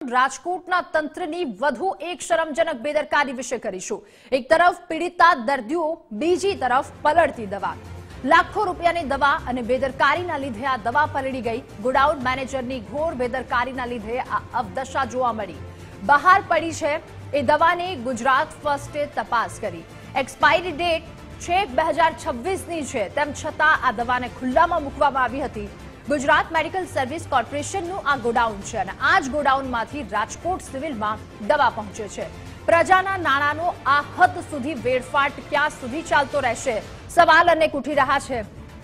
રાજકોટના તંત્રની વધુ એક શરમજનક બેદરકારી વિશે કરીશું। એક તરફ પીડિતા દર્દીઓ, બીજી તરફ પલળતી દવા। લાખો રૂપિયાની દવા અને બેદરકારીના લીધે આ દવા પલળી ગઈ। ગોડાઉન મેનેજરની ઘોર બેદરકારીના લીધે આ અવદશા જોવા મળી। બહાર પડી છે એ દવાને ગુજરાત ફર્સ્ટે તપાસ કરી। એક્સપાયરી ડેટ છેક 2026ની છે, તેમ છતાં આ દવાને ખુલ્લામાં મૂકવામાં આવી હતી। ગુજરાત મેડિકલ સર્વિસ કોર્પોરેશનનું આ ગોડાઉન છે અને આ જ ગોડાઉનમાંથી રાજકોટ સિવિલમાં દવા પહોંચે છે। પ્રજાના નાણાંનો આ હદ સુધી વેડફાટ ક્યાં સુધી ચાલતો રહેશે? સવાલ અનેક ઉઠી રહ્યા છે।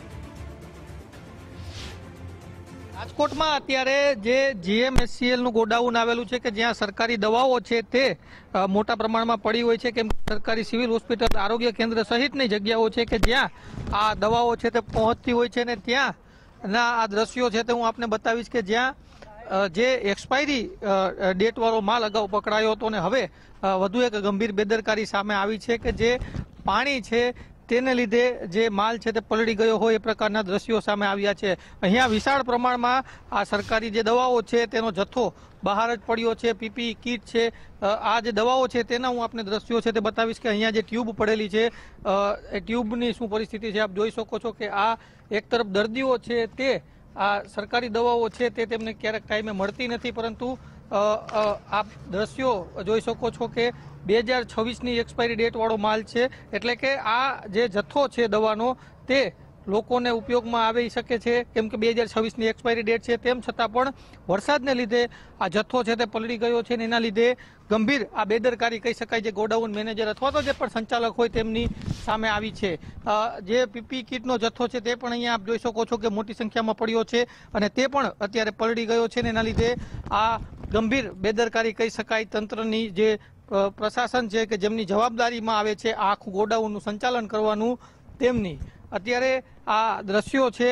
રાજકોટમાં અત્યારે જે GMSCL નું ગોડાઉન આવેલું છે કે જ્યાં સરકારી દવાઓ છે તે મોટા પ્રમાણમાં પડી હોય છે, કેમ સરકારી સિવિલ હોસ્પિટલ, આરોગ્ય કેન્દ્ર સહિતની જગ્યાઓ છે કે જ્યાં આ દવાઓ છે તે પહોંચતી હોય છે અને ત્યાં ના આ દ્રશ્યો છે તે હું આપને બતાવીશ કે જ્યાં જે એક્સપાયરી ડેટ વાળો માલ અગાઉ પકડાયો હતો અને હવે વધુ એક ગંભીર બેદરકારી સામે આવી છે કે જે પાણી છે તેને લીધે જે માલ છે તે પલળી ગયો હોય એ પ્રકારના દ્રશ્યો સામે આવ્યા છે। અહીંયા વિશાળ પ્રમાણમાં આ સરકારી જે દવાઓ છે તેનો જથ્થો બહાર જ પડ્યો છે। પીપી કીટ છે, આ જે દવાઓ છે તેના હું આપને દ્રશ્યો છે તે બતાવીશ કે અહીંયા જે ટ્યુબ પડેલી છે એ ટ્યુબની શું પરિસ્થિતિ છે આપ જોઈ શકો છો કે આ એક તરફ દર્દીઓ છે તે આ સરકારી દવાઓ છે તે તેમને ક્યારેક ટાઈમે મળતી નથી, પરંતુ આપ દ્રશ્યો જોઈ શકો છો કે 2026ની એક્સપાયરી ડેટ વાળો માલ છે, એટલે કે આ જે જથ્થો છે દવાનો તે લોકોને ઉપયોગમાં આવી શકે છે, કેમ કે 2026ની એક્સપાયરી ડેટ છે, તેમ છતાં પણ વરસાદને લીધે આ જથ્થો છે તે પલળી ગયો છે અને એના લીધે ગંભીર આ બેદરકારી કહી શકાય જે ગોડાઉન મેનેજર અથવા તો જે પણ સંચાલક હોય તેમની સામે આવી છે। જે પીપી કીટનો જથ્થો છે તે પણ અહીંયા આપ જોઈ શકો છો કે મોટી સંખ્યામાં પડ્યો છે અને તે પણ અત્યારે પલળી ગયો છે અને એના લીધે આ ગંભીર બેદરકારી કહી શકાય તંત્રની જે પ્રશાસન છે કે જેમની જવાબદારીમાં આવે છે આ આખું ગોડાઉનનું સંચાલન કરવાનું તેમની। અત્યારે આ દ્રશ્યો છે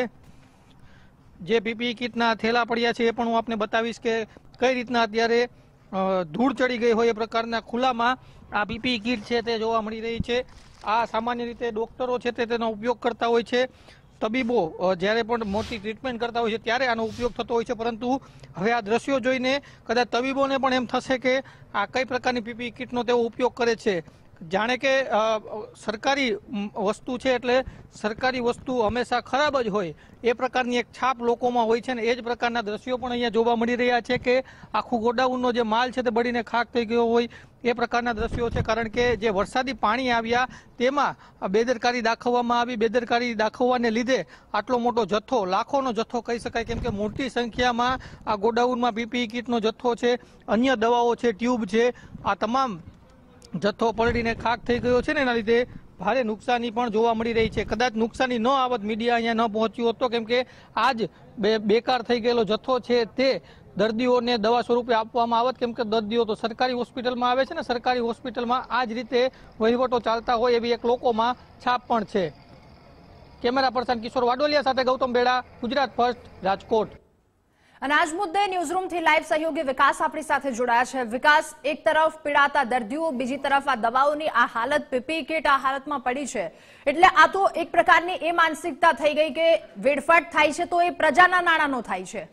જે પીપી કીટના થેલા પડ્યા છે એ પણ હું આપને બતાવીશ કે કઈ રીતના અત્યારે ધૂળ ચડી ગઈ હોય એ પ્રકારના ખુલ્લામાં આ પીપી કીટ છે તે જોવા મળી રહી છે। આ સામાન્ય રીતે ડોક્ટરો છે તે તેનો ઉપયોગ કરતા હોય છે, તબીબો જ્યારે પણ મોટી ટ્રીટમેન્ટ કરતા હોય છે ત્યારે આનો ઉપયોગ થતો હોય છે, પરંતુ હવે આ દ્રશ્યો જોઈને કદાચ તબીબોને પણ એમ થશે કે આ કઈ પ્રકારની પીપી કીટનો તેઓ ઉપયોગ કરે છે। જાણે કે સરકારી વસ્તુ છે એટલે સરકારી વસ્તુ હંમેશા ખરાબ જ હોય એ પ્રકારની એક છાપ લોકોમાં હોય છે ને એ જ પ્રકારના દ્રશ્યો પણ અહીંયા જોવા મળી રહ્યા છે કે આખું ગોડાઉનનો જે માલ છે તે બળીને ખાક થઈ ગયો હોય એ પ્રકારના દ્રશ્યો છે, કારણ કે જે વરસાદી પાણી આવ્યા તેમાં બેદરકારી દાખવવામાં આવી। બેદરકારી દાખવવાને લીધે આટલો મોટો જથ્થો, લાખોનો જથ્થો કહી શકાય, કેમ કે મોટી સંખ્યામાં આ ગોડાઉનમાં પીપી કીટનો જથ્થો છે, અન્ય દવાઓ છે, ટ્યુબ છે, આ તમામ જથ્થો પલળીને ખાક થઈ ગયો છે ને એના લીધે ભારે નુકસાની પણ જોવા મળી રહી છે। કદાચ નુકસાની ન આવત, મીડિયા અહીંયા ન પહોંચ્યું હોત તો, કેમ કે આજ બેકાર થઈ ગયેલો જથ્થો છે તે દર્દીઓને દવા સ્વરૂપે આપવામાં આવત, કેમ કે દર્દીઓ તો સરકારી હોસ્પિટલમાં આવે છે ને સરકારી હોસ્પિટલમાં આ જ રીતે વહીવટો ચાલતા હોય એવી એક લોકોમાં છાપ પણ છે। કેમેરા પર્સન કિશોર વાડોલિયા સાથે ગૌતમ બેડા, ગુજરાત ફર્સ્ટ, રાજકોટ। અને આજ મુદ્દે ન્યૂઝરૂમથી લાઈવ સહયોગી વિકાસ આપણી સાથે જોડાયા છે। વિકાસ, એક તરફ પીડાતા દર્દીઓ, બીજી તરફ આ દવાઓની આ હાલત, પીપી કીટ આ હાલતમાં પડી છે, એટલે આ તો એક પ્રકારની એ માનસિકતા થઈ ગઈ કે વેડફાટ થાય છે તો એ પ્રજાના નાણાંનો થાય છે।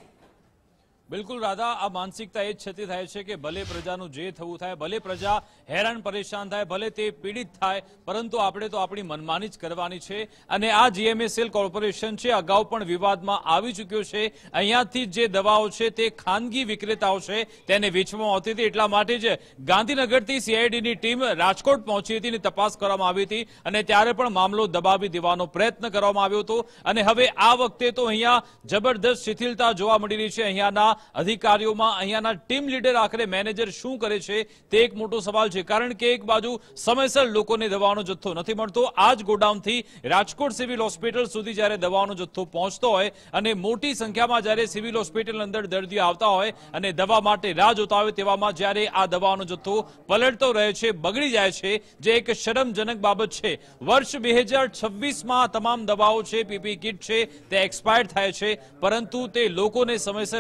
બિલકુલ રાધા, આ માનસિકતા એ જ છતી થાય છે કે ભલે પ્રજાનું જે થવું થાય, ભલે પ્રજા હેરાન પરેશાન થાય, ભલે તે પીડિત થાય, પરંતુ આપણે તો આપણી મનમાની જ કરવાની છે। અને આ GMSCL કોર્પોરેશન છે અગાઉ પણ વિવાદમાં આવી ચૂક્યો છે। અહીંયાથી જે દવાઓ છે તે ખાનગી વિક્રેતાઓ છે તેને વેચવામાં આવતી હતી, એટલા માટે જ ગાંધીનગરથી CIDની ટીમ રાજકોટ પહોંચી હતી અને તપાસ કરવામાં આવી હતી અને ત્યારે પણ મામલો દબાવી દેવાનો પ્રયત્ન કરવામાં આવ્યો હતો। અને હવે આ વખતે તો અહીંયા જબરદસ્ત શિથિલતા જોવા મળી રહી છે અહીંયાના અધિકારીઓમાં। અહીંયાના ટીમ લીડર આખરે મેનેજર શું કરે છે તે એક મોટો સવાલ છે, કારણ કે એક બાજુ સમયસર લોકોને દવાનો જથ્થો નથી મળતો, આ જ ગોડાઉનથી રાજકોટ સિવિલ હોસ્પિટલ સુધી જ્યારે દવાનો જથ્થો પહોંચતો હોય અને મોટી સંખ્યામાં જ્યારે સિવિલ હોસ્પિટલ અંદર દર્દીઓ આવતા હોય અને દવા માટે રાહ જોતા હોય તેવામાં જ્યારે આ દવાનો જથ્થો પલળતો રહે છે, બગડી જાય છે, જે એક શરમજનક બાબત છે। વર્ષ 2026માં તમામ દવાઓ છે, પીપી કીટ છે તે એક્સપાયર થાય છે, પરંતુ તે લોકોને સમયસર મળવાની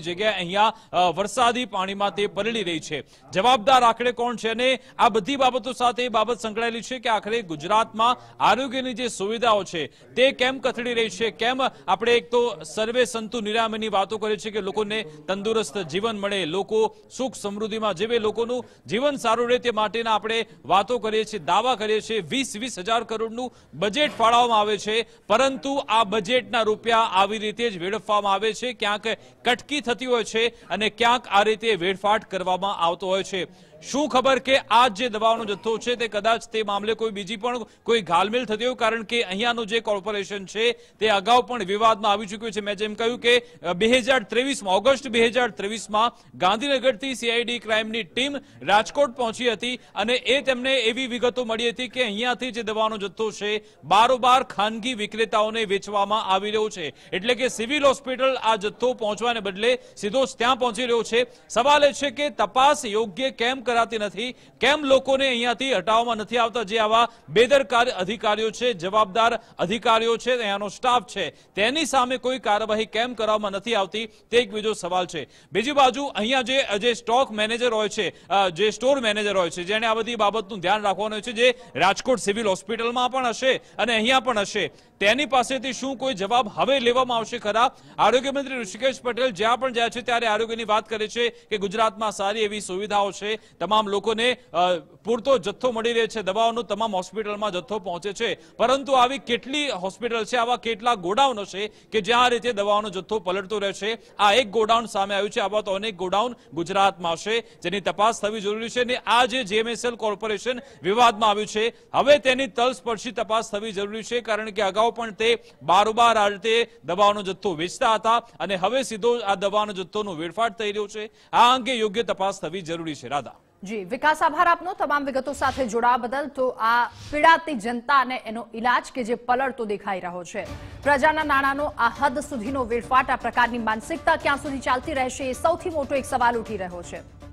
જગ્યાએ અહીંયા વરસાદી પાણીમાં તે પલળી રહી છે. જવાબદાર આખરે કોણ છે? અને આ બધી બાબતો સાથે એ બાબત સંકળાયેલી છે કે આખરે ગુજરાતમાં આરોગ્યની જે સુવિધાઓ છે તે કેમ કથળી રહી છે? કેમ આપણે એક તો સર્વે સંતુ નિરામયની વાતો કરીએ છીએ કે લોકોને તંદુરસ્ત જીવન મળે, લોકો સુખ સમૃદ્ધિમાં જીવે, લોકોનું જીવન સારું રહે તે માટેના આપણે વાતો કરીએ છીએ, દાવા કરીએ છીએ. 20-20 હજાર કરોડનું બજેટ ફાળવવામાં આવે છે, પરંતુ આ બજેટના રૂપિયા આવી રીતે જ વેડફવામાં આવે છે. ક્યાંક કટકી થતી હોય છે અને ક્યાંક આ રીતે વેડફાટ કરવામાં આવતો હોય છે. શું ખબર કે આ જે દવાઓનો જથ્થો છે તે કદાચ તે મામલે કોઈ બીજી પણ કોઈ ઘાલમેલ થતી હોય, કારણ કે અહીંયાનું જે કોર્પોરેશન છે તે અગાઉ પણ વિવાદમાં આવી ચૂક્યું છે. મેં જેમ કહ્યું કે 2023માં ઓગસ્ટ 2023માં ગાંધીનગરથી સીઆઈડી ક્રાઇમની ટીમ રાજકોટ પહોંચી હતી અને એ તેમને એવી વિગતો મળી હતી કે અહીંયાથી જે દવાનો જથ્થો છે બારોબાર ખાનગી વિક્રેતાઓને વેચવામાં આવી રહ્યો છે. એટલે કે સિવિલ હોસ્પિટલ આ જથ્થો પહોંચવાને બદલે સીધો ત્યાં પહોંચી રહ્યો છે. સવાલ એ છે કે તપાસ યોગ્ય કેમ કરાતી નથી? કેમ લોકોને અહીંયાથી હટાવવામાં નથી આવતા? જે આવા બેદરકાર અધિકારીઓ છે, જવાબદાર અધિકારીઓ છે, અહીંયાનો સ્ટાફ છે, તેની સામે કોઈ કાર્યવાહી કેમ કરવામાં નથી આવતી? તે એક બીજો સવાલ છે. બીજી બાજુ અહીંયા જે સ્ટોક મેનેજર હોય છે, જે સ્ટોર મેનેજર હોય છે, જેને આ બધી બાબતનું ધ્યાન રાખવાનું હોય છે, જે રાજકોટ સિવિલ હોસ્પિટલમાં પણ હશે અને અહીંયા પણ હશે, તેની પાસેથી શું કોઈ જવાબ હવે લેવામાં આવશે ખરા? આરોગ્ય મંત્રી ઋષિકેશ પટેલ જ્યાં પણ જાય છે ત્યારે આરોગ્યની વાત કરે છે કે ગુજરાતમાં સારી એવી સુવિધાઓ છે, તમામ લોકોને પૂરતો જથ્થો મળી રહે છે, દવાઓનો તમામ હોસ્પિટલમાં જથ્થો પહોંચે છે, પરંતુ આવી કેટલી હોસ્પિટલ છે, આવા કેટલા ગોડાઉન છે કે જ્યાં આ રીતે દવાઓનો જથ્થો પલળતો રહે છે? આ એક ગોડાઉન સામે આવ્યું છે. આવા તો અનેક ગોડાઉન ગુજરાતમાં છે જેની તપાસ થવી જરૂરી છે. અને આ જે જીએમએસએલ કોર્પોરેશન વિવાદમાં આવ્યું છે, હવે તેની તલસ્પર્શી તપાસ થવી જરૂરી છે, કારણ કે અગાઉ પણ તે બારોબાર આ રીતે દવાઓનો જથ્થો વેચતા હતા અને હવે સીધો આ દવાનો જથ્થોનો વેડફાટ થઈ રહ્યો છે. આ અંગે યોગ્ય તપાસ થવી જરૂરી છે. રાધા. જી વિકાસ, આભાર આપનો તમામ વિગતો સાથે જોડાવા બદલ. તો આ પીડાતી જનતા અને એનો ઇલાજ કે જે પલળતો દેખાઈ રહ્યો છે, પ્રજાના નાણાંનો આ હદ સુધીનો વેડફાટ, આ પ્રકારની માનસિકતા ક્યાં સુધી ચાલતી રહેશે, એ સૌથી મોટો એક સવાલ ઉઠી રહ્યો છે.